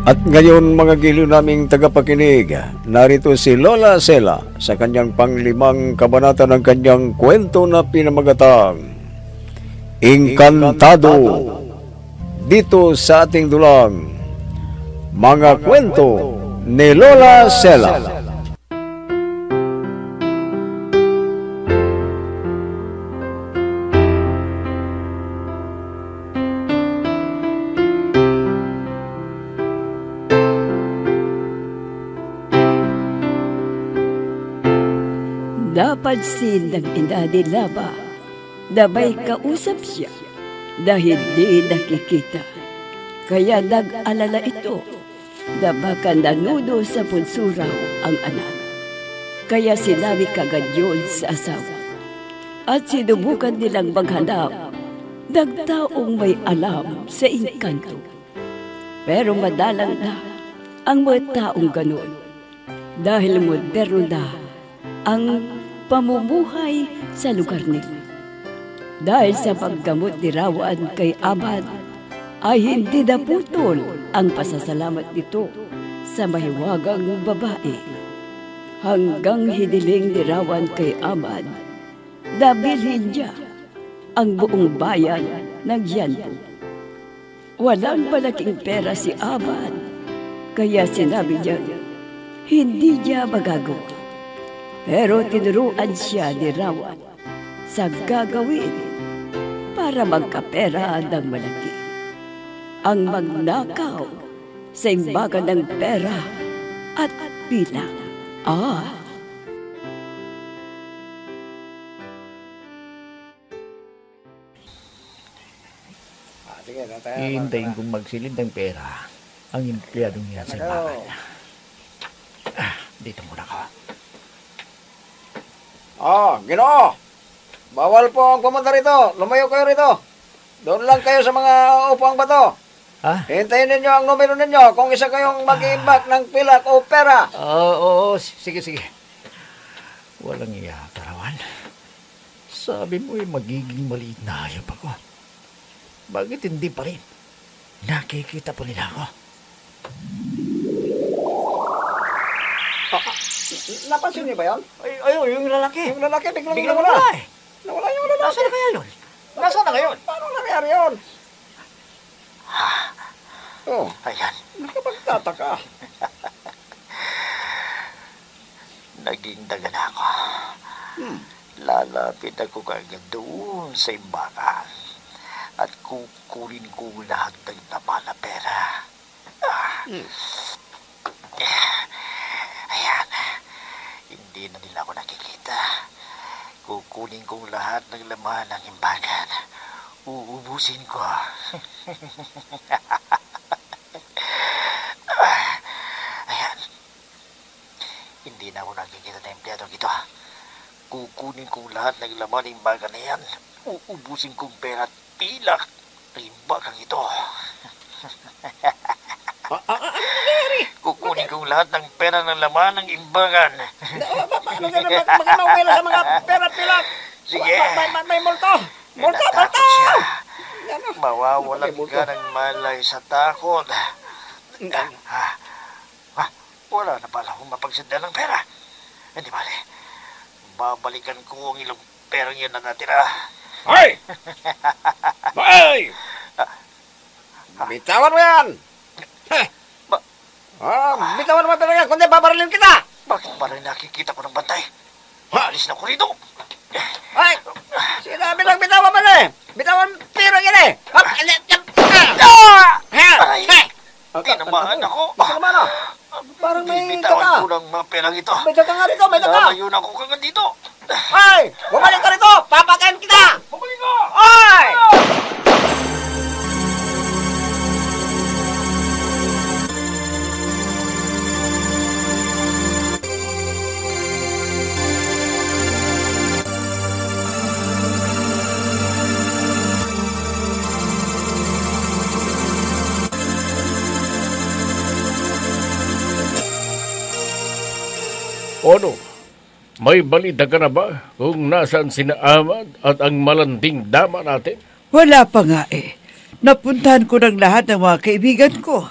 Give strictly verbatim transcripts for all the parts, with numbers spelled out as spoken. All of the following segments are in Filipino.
At ngayon mga giliw naming tagapakinig, narito si Lola Sela sa kanyang panglimang kabanata ng kanyang kwento na pinamagatang Inkantado, dito sa ating dulang Mga Kwento ni Lola Sela. Napansin ng ina ni Lama na may kausap siya na hindi nakikita. Kaya nag-alala ito na baka nanuno sa punso raw ang anak. Kaya sinabi kagad yun sa asawa. At sinubukan nilang maghanap ng taong may alam sa engkanto. Pero madalang na ang mga taong ganun dahil moderno na ang pamumuhay sa lugar nila. Dahil sa paggamot ni Rawan kay Abad, ay hindi naputol ang pasasalamat nito sa mahiwagang babae. Hanggang hiniling ni Rawan kay Abad, nabilhin niya ang buong bayan ng Yanbu. Walang malaking pera si Abad, kaya sinabi niya, hindi niya magagawa. Pero tinuruan siya ni Rawan sa gagawin para magkapera ng malaki. Ang magnakaw sa imbagan ng pera at bilang. Ah! Hihintayin kong magsilid ng pera ang empleyado niya sa imbagan. Ah, dito muna ka. Ah, Ginoo! Bawal po ang pumunta rito. Lumayo kayo rito. Doon lang kayo sa mga upang bato. Ha? Hintayin ninyo ang numero ninyo kung isa kayong mag-iimbak ng pilak o pera. Oo, oo, oo. Sige, sige. Walang iya, Rawan. Sabi mo eh, magiging maliit na hayop ako. Bakit hindi pa rin? Nakikita pa nila ako. Ah, ah, napansin niyo ba yun? Ay, ay, yung lalaki. Yung lalaki, biglang Biglang nawala. nawala eh. Nawala yung lalaki. Nasaan na kaya yun? Nasaan na ngayon? Paano nangyari yun? Oh, Ayan. nakapagtataka. Naging daga na ako. Hmm. Lalapit ako kagad doon sa imbakan at kukunin ko lahat ng tama na pera. Ah. Hmm. Ayan. Hindi na nila ako nakikita. Kukunin kong lahat ng laman ng imbagan. Uubusin ko. Ayan. Hindi na ako nakikita na empleyadong ito. Kukunin kong lahat ng laman ng imbagan na yan. Uubusin kong pera at pilak ng imbagan ito. Ah, ah, ah, ano nangyari? Kukunin kong lahat ng pera ng laman ng imbagan. Paano ka na mag-mawela sa mga pera-pilak? Sige. May, may, may multo. Multo, multo! Natakot siya. Ano? Mawawalan May multo. ka ng malay sa takot. Ha? Ha? Wala na pala akong mapagsinda ng pera. Hindi bale. Babalikan ko ang ilang perang yun na natira. Hoy! Hoy! Bitawan mo yan! Heh! Ba- Ah, bitawan mo pera yan, kundi babarilin kita! Bakit parang nakikita ko ng bantay? Ha? Alis na ko rito. Ay! Sinabi lang bitawan mo na eh! Bitawan pera yan eh! Hop! Ah! Ha! Aray! Hey! Tinamaan ako. Ito naman ah! Parang may Bibitawan taka! ko ng mga perang ito. May taka nga rito! May taka! Lalayo na ako kagad dito. Ay! Bumalik ka rito! Papakain kita! Bumalik ka! Ay! Ano? May balita ka na ba kung nasaan sina Ahmad at ang malanding dama natin? Wala pa nga eh. Napuntahan ko ng lahat ng mga kaibigan ko.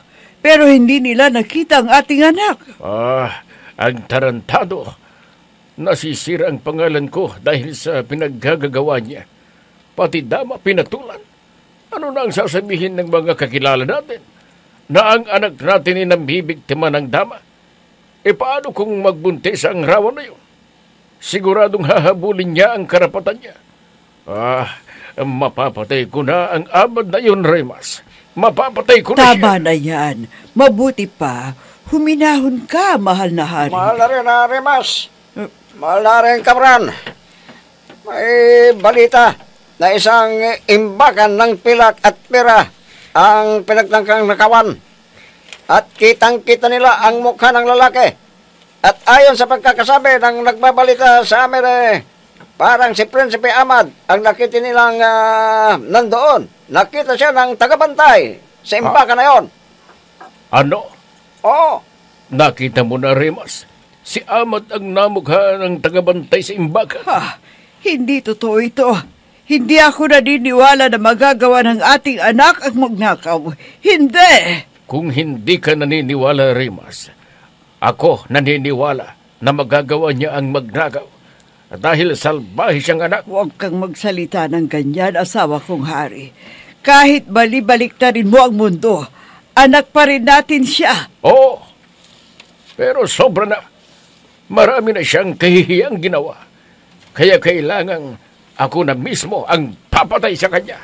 pero hindi nila nakita ang ating anak. Ah, ang tarantado. Nasisira ang pangalan ko dahil sa pinaggagawa niya. Pati dama pinatulan. Ano na ang sasabihin ng mga kakilala natin? Na ang anak natin ay nambibiktima ng dama? E paano kung magbuntis ang rawan na yun? Siguradong hahabulin niya ang karapatan niya. Ah, mapapatay ko na ang amad na yun, Remas. Mapapatay ko na Tama siya. na yan. Mabuti pa, huminahon ka, mahal na hari. Mahal na rin, ah, Remas. Mahal na rin, Kabran. May balita na isang imbakan ng pilak at pera ang pinagtangkang nakawan. At kitang-kita nila ang mukha ng lalaki. At ayon sa pagkakasabi ng nagbabalita sa amin, eh, parang si Prinsipe Ahmad ang nakita nilang ah, nandoon. Nakita siya ng tagabantay sa imbakan na yon. Ano? Oo. Nakita mo na, Remas? Si Ahmad ang namukha ng tagabantay sa imbakan. Ha, hindi totoo ito. Hindi ako naniniwala na magagawa ng ating anak ang magnakaw. Hindi! Kung hindi ka naniniwala, Remas, ako naniniwala na magagawa niya ang magnakaw. Dahil salbahe siyang anak. Huwag kang magsalita ng ganyan, asawa kong hari. Kahit bali-baliktarin mo ang mundo, anak pa rin natin siya. Oo, pero sobra na. Marami na siyang kahihiyang ginawa. Kaya kailangang ako na mismo ang papatay sa kanya.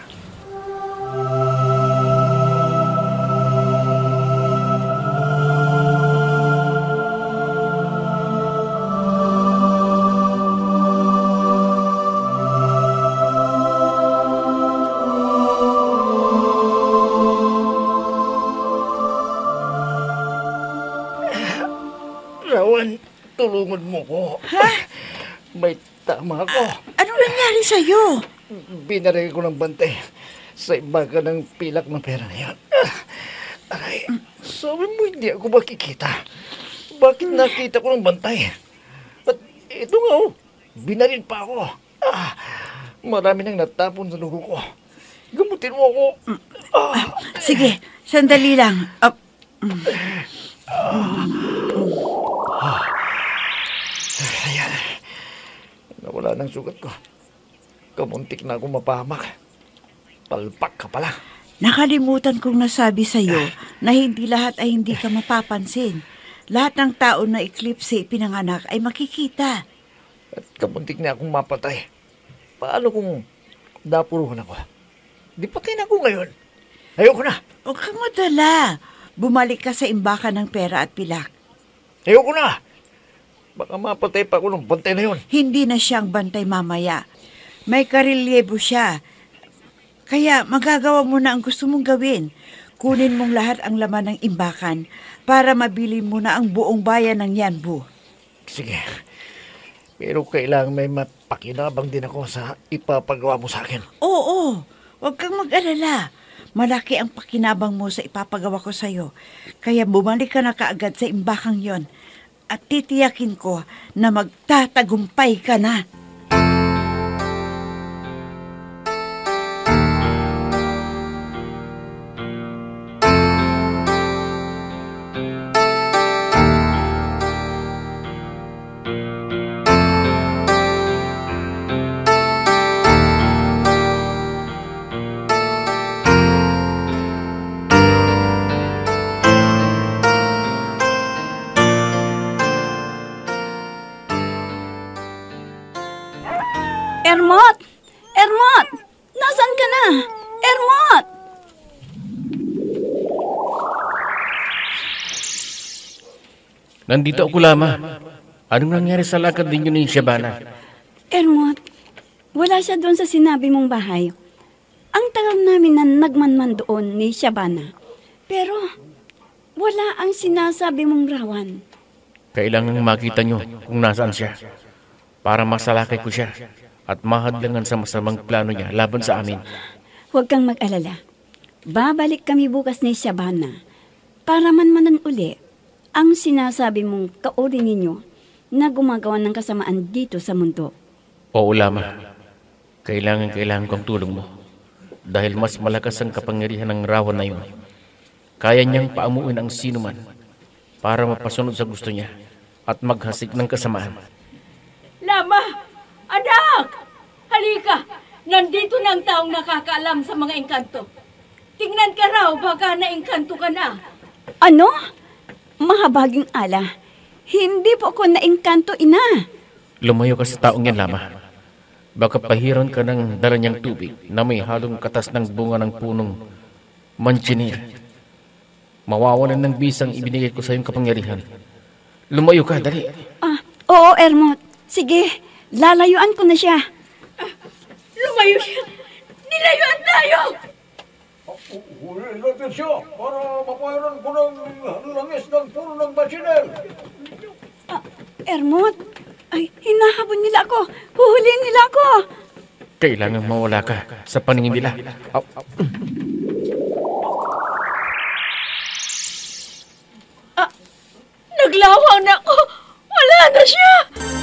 Rawan, tulungan mo ko. Ha? May tama ako. Ano nangyari sa'yo? Binaril ko ng bantay sa ibaga ng pilak ng pera na yan. Aray, sabi mo hindi ako makikita. Bakit nakita ko ng bantay? At ito nga oh, binaril pa ako. Ah, marami nang natapon sa lugo ko. Gamutin mo ako. Ah, Sige, sandali lang. Ah, ayan. Nawala ng sugat ko. Kamuntik na ako mapahamak. Palpak ka pala. nakalimutan kong nasabi sa'yo na hindi lahat ay hindi ka mapapansin. Lahat ng tao na eklipse pinanganak ay makikita. At kamuntik na akong mapatay. Paano kung napuruhan ako? Di patay na ako ngayon. Ayoko na. Huwag kang madala. Bumalik ka sa imbakan ng pera at pilak. Ayoko na. Baka mapatay pa ako ng bantay na yun. Hindi na siyang bantay mamaya. May karelyebo siya. Kaya magagawa mo na ang gusto mong gawin. Kunin mong lahat ang laman ng imbakan para mabili mo na ang buong bayan ng Yanbu. Sige. Pero kailangan may mapakinabang din ako sa ipapagawa mo sa akin. Oo, huwag kang mag-alala. Malaki ang pakinabang mo sa ipapagawa ko sa'yo. Kaya bumalik ka na kaagad sa imbakang yon at titiyakin ko na magtatagumpay ka na. Ermot! Ermot! Nasaan ka na? Ermot! Nandito ako, Lama. Anong nangyari sa lakad ninyo ni Shabana? Ermot, wala siya doon sa sinabi mong bahay. Ang tagal namin na nagmanman doon ni Shabana. Pero wala ang sinasabi mong rawan. Kailangan makita nyo kung nasaan siya para masalakay ko siya at mahadlangan sa masamang plano niya laban sa amin. Huwag kang mag-alala. Babalik kami bukas ni Shabana para manmanan uli ang sinasabi mong kauri ninyo na gumagawa ng kasamaan dito sa mundo. Oo, Lama. Kailangan, kailangan kong tulong mo. Dahil mas malakas ang kapangyarihan ng rawan na yun. Kaya niyang paamuin ang sinuman para mapasunod sa gusto niya at maghasik ng kasamaan. Lama! Anak! Halika! Nandito na ang taong nakakaalam sa mga engkanto. Tingnan ka raw, baka naengkanto ka na. Ano? Mahabaging ala, hindi po ako naengkanto, ina. Lumayo ka sa taong yan, Lama. Baka pahiran ka ng dala niyang tubig na may halong katas ng bunga ng punong manchinir. Mawawalan ng bisang ibinigay ko sa iyong kapangyarihan. Lumayo ka, dali. Ah, oo, Ermot. Sige, lalayuan ko na siya. Ah, lumayo siya! Nilayuan tayo! Huli natin siya para mapahiran ko ng langis ng puno ng bachinel. Ah, Ermot, ay, hinahabol nila ako. Huhulihin nila ako. Kailangan mawala ka sa paningin nila. Au, au. Ah, naglawang na ako! Wala na siya!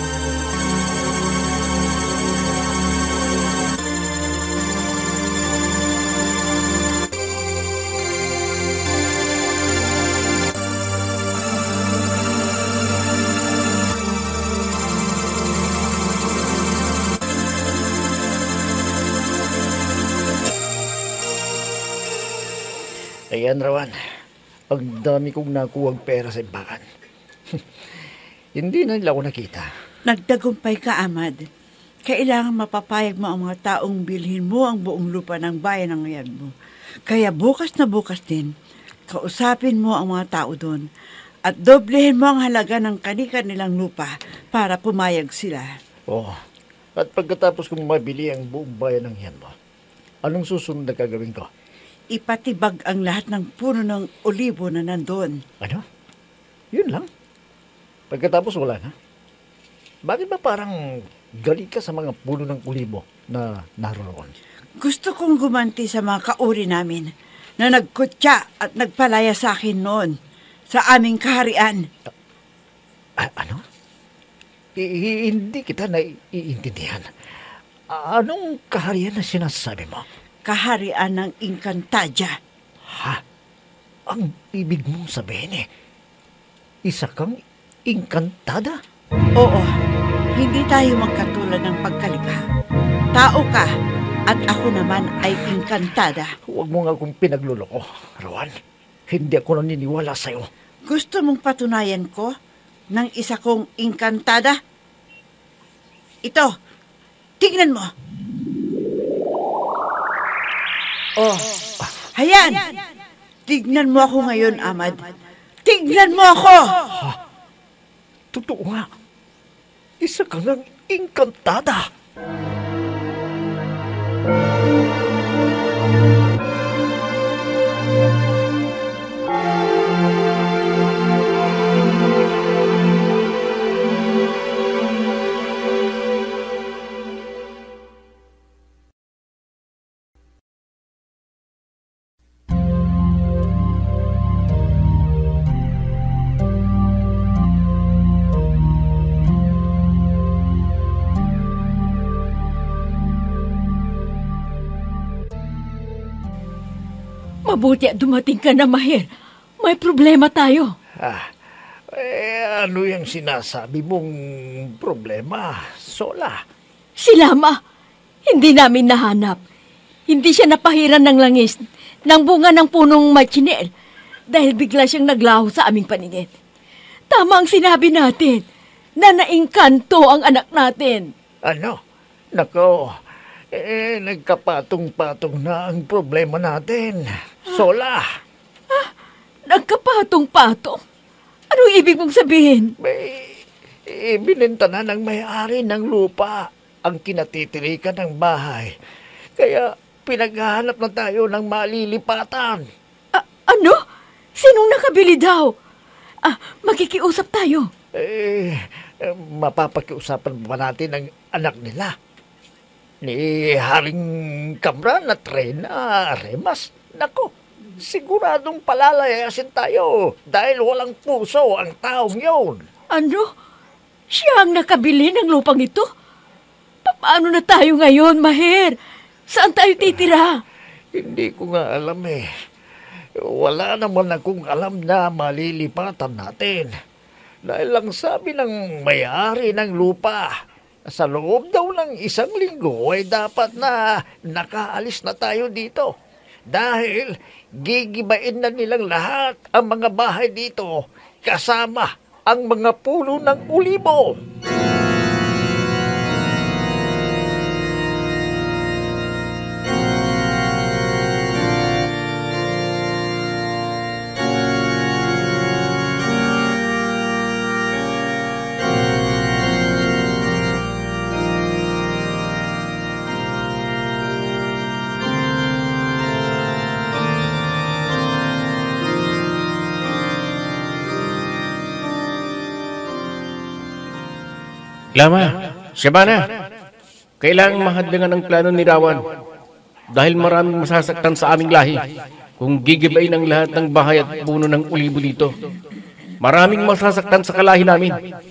Ayan, Rawan. Ang dami kong nakuwang pera sa imbakan. Hindi na nila ako nakita. Nagtagumpay ka, Amad. Kailangan mapapayag mo ang mga taong bilhin mo ang buong lupa ng bayan ng ngayon mo. Kaya bukas na bukas din, kausapin mo ang mga tao doon at doblehin mo ang halaga ng kanikan nilang lupa para pumayag sila. Oo. At pagkatapos kong mabili ang buong bayan ng yan mo, anong susunod na gagawin ko? Ipatibag ang lahat ng puno ng olibo na nandun. Ano? Yun lang? Pagkatapos wala na? Bakit ba parang galit ka sa mga puno ng olibo na naroon? Gusto kong gumanti sa mga kauri namin na nagkutya at nagpalaya sa akin noon sa aming kaharian. A- ano? I- hindi kita naiintindihan. Anong kaharian na sinasabi mo? Kaharian ng Encantadia. Ha? Ang ibig mong sabihin eh, isa kang engkantada? Oo, hindi tayo magkatulad ng pagkalikha. Tao ka at ako naman ay engkantada. Huwag mo nga akong pinagluloko, Rowan. Hindi ako naniniwala sa'yo. Gusto mong patunayan ko ng isa kong engkantada? Ito, tignan mo. Oh, hayan! Tignan mo ako ngayon, Amad. Tignan mo ako! Ha? Totoo nga. Isa ka ng engkantada. Mabuti at dumating ka na, Mahir. May problema tayo. Ah, eh, ano yung sinasabi mong problema, Sola? Si Lama, hindi namin nahanap. Hindi siya napahiran ng langis ng bunga ng punong machinel dahil bigla siyang naglaho sa aming paningin. Tama ang sinabi natin na naingkanto ang anak natin. Ano? Nako, eh, nagkapatong-patong na ang problema natin. Sola! Ah, nagkapatong-patong? Anong ibig mong sabihin? May ibinenta na ng may-ari ng lupa ang kinatitirikan ng bahay. Kaya pinaghahanap na tayo ng malilipatan. Ah, ano? Sinong nakabili daw? Ah, makikiusap tayo. Eh, mapapakiusapan ba natin ang anak nila? Ni Haring Kamran at Reyna Remas. Nako, siguradong palalayasin tayo dahil walang puso ang taong yun. Ano? Siya ang nakabili ng lupang ito? Paano na tayo ngayon, Maher? Saan tayo titira? Hindi ko nga alam eh. Wala naman akong alam na malilipatan natin. Dahil lang sabi ng may-ari ng lupa, sa loob daw ng isang linggo ay dapat na nakaalis na tayo dito. Dahil gigibain na nilang lahat ang mga bahay dito kasama ang mga puno ng ulibo. Lama, Shabana, kailangang mahadlangan ang plano ni Rawan dahil maraming masasaktan sa aming lahi kung gigibain ang lahat ng bahay at puno ng ulibo dito. Maraming masasaktan sa kalahi namin.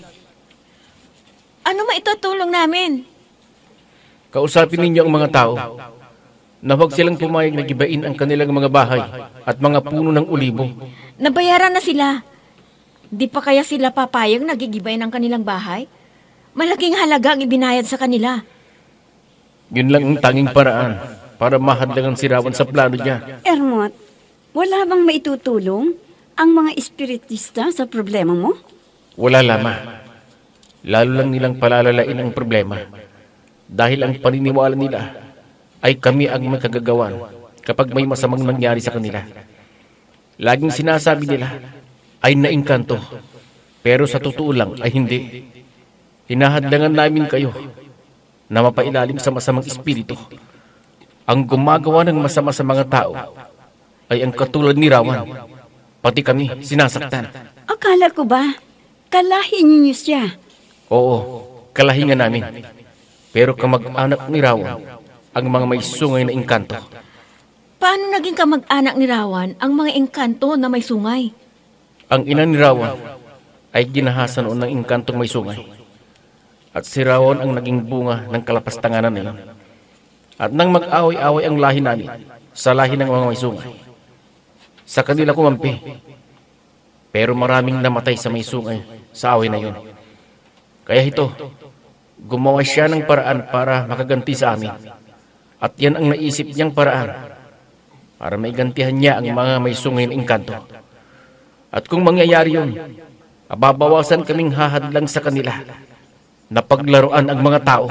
Ano maitutulong namin? Kausapin ninyo ang mga tao na huwag silang pumayag na gibain ang kanilang mga bahay at mga puno ng ulibo. Nabayaran na sila. Di pa kaya sila papayag na gigibain ang kanilang bahay? Malaking halaga ang ibinayad sa kanila. Yun lang ang tanging paraan para mahadlangan si Rawan sa plano niya. Ermot, wala bang maitutulong ang mga espiritista sa problema mo? Wala, Lama. Lalo lang nilang palalalain ang problema. Dahil ang paniniwala nila ay kami ang magkagagawan kapag may masamang nangyari sa kanila. Laging sinasabi nila ay naingkanto, pero sa totoo lang ay hindi. Hinahadlangan namin kayo na mapailalim sa masamang espiritu. Ang gumagawa ng masama sa mga tao ay ang katulad ni Rawan. Pati kami sinasaktan. Akala ko ba, kalahin niyo siya? Oo, kalahingan namin. Pero kamag-anak ni Rawan ang mga may sungay na engkanto. Paano naging kamag-anak ni Rawan ang mga engkanto na may sungay? Ang ina ni Rawan ay ginahasa noon ng engkantong may sungay. At si Rawan ang naging bunga ng kalapastanganan na yun. At nang mag-away-away ang lahi namin sa lahi ng mga may sungay, sa kanila kumampi. Pero maraming namatay sa may sungay sa away na yun. Kaya ito, gumawa siya ng paraan para makaganti sa amin. At yan ang naisip niyang paraan para maigantihan niya ang mga may sungay na engkanto. At kung mangyayari yun, ababawasan kaming hahadlang sa kanila na paglaruan ang mga tao.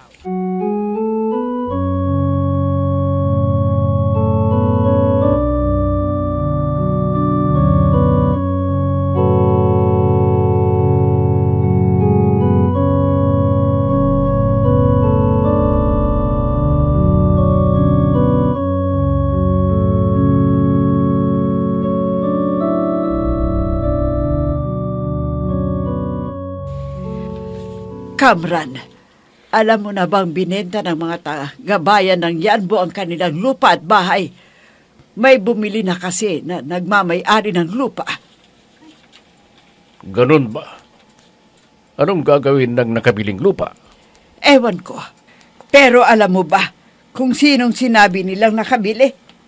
Kamran, alam mo na bang binenta ng mga taga-bayan ng Yanbo ang kanilang lupa at bahay? May bumili na kasi na nagmamay-ari ng lupa. Ganun ba? Anong gagawin ng nakabiling lupa? Ewan ko. Pero alam mo ba kung sinong sinabi nilang nakabili?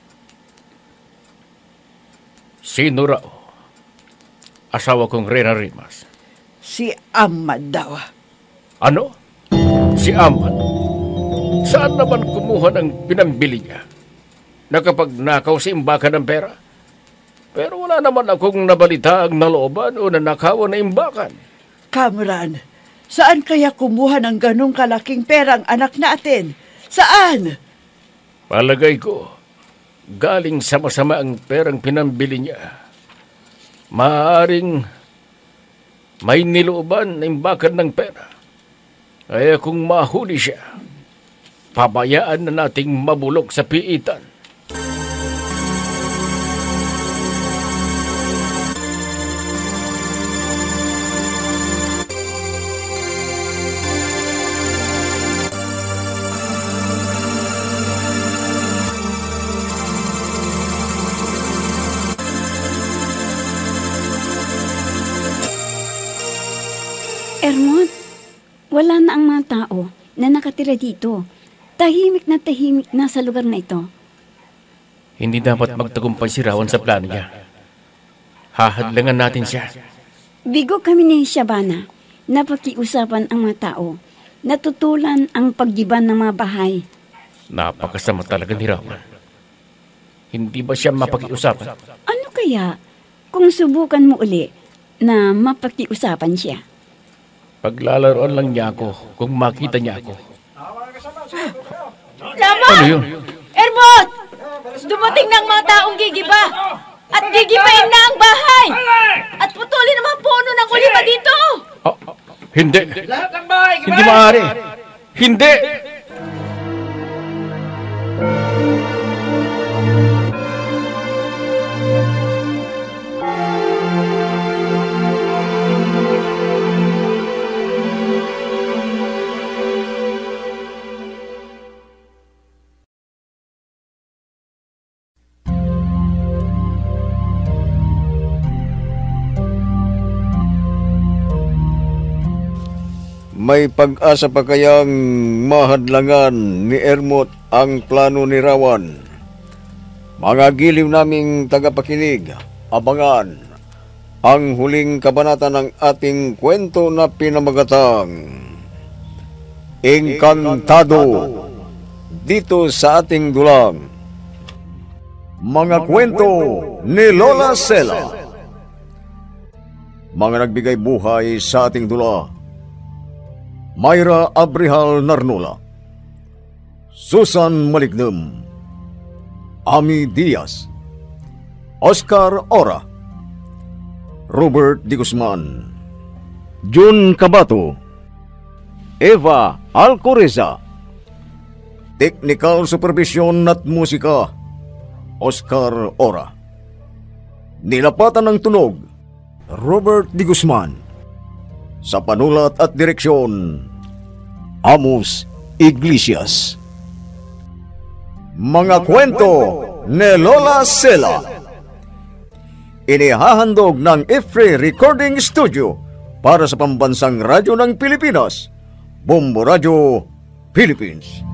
Sino raw? Asawa kong Rena Rimas. Si Ahmad daw. Ano? Si Ahmad? Saan naman kumuha ng pinambili niya? Nakapagnakaw si imbakan ng pera? Pero wala naman akong nabalita ang nalooban o nanakawan na imbakan. Kamran, saan kaya kumuha ng ganong kalaking perang anak natin? Saan? Palagay ko, galing sa masama ang perang pinambili niya. Maaring may nilooban na imbakan ng pera. Kaya kung mahuli siya, pabayaan na nating mabulok sa piitan. Ermot, wala na ang mga tao na nakatira dito. Tahimik na tahimik na sa lugar na ito. Hindi dapat magtagumpay si Rawan sa plano niya. Hahadlangan natin siya. Bigo kami ni Shabana. Napakiusapan ang mga tao. Natutulan ang paggiban ng mga bahay. Napakasama talaga ni Rawan. Hindi ba siya mapakiusapan? Ano kaya kung subukan mo uli na mapakiusapan siya? Paglalaroan lang niya ako kung makita niya ako. Lama! Ano yun? Ermot! Dumating ng mga taong gigiba! At gigibain na ang bahay! At putulin ang mga puno ng oliba dito! Ah, hindi. Hindi maaari. Hindi! May pag-asa pa kayang mahadlangan ni Ermot ang plano ni Rawan? Mga giliw naming tagapakinig, abangan ang huling kabanata ng ating kwento na pinamagatang Engkantado dito sa ating dulang. Mga kwento ni Lola Sela. Mga nagbigay buhay sa ating dula: Myra Abrihal Narnola, Susan Malignem, Ami Diaz, Oscar Ora, Robert Di Guzman, Jun Cabato, Eva Alcoreza. Technical Supervision at Musika, Oscar Ora. Nilapatan ng tunog, Robert Di Guzman. Sa panulat at direksyon, Amos Iglesias. Mga kwento ni Lola Sela. Inihahandog ng Ifree Recording Studio para sa pambansang radyo ng Pilipinas, Bombo Radio, Philippines.